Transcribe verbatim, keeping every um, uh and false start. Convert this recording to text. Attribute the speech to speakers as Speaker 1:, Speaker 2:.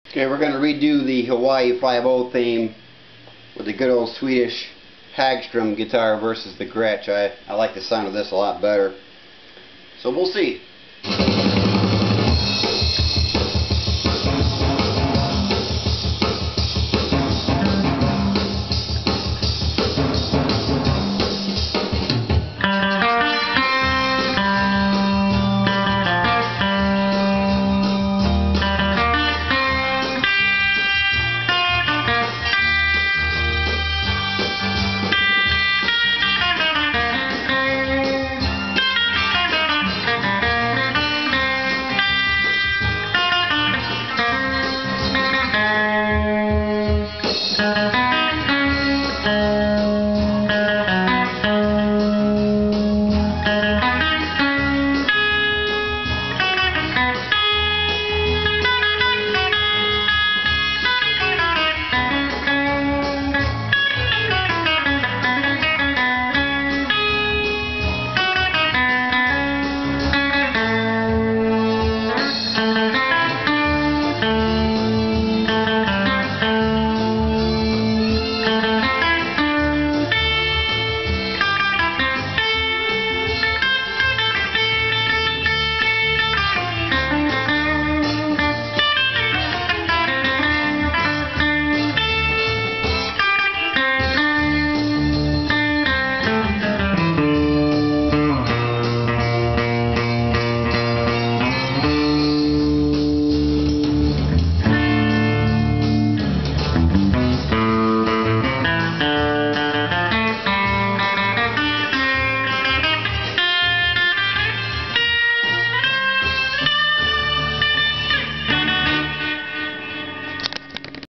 Speaker 1: Okay, we're going to redo the Hawaii five oh theme with the good old Swedish Hagstrom guitar versus the Gretsch. I, I like the sound of this a lot better. So we'll see.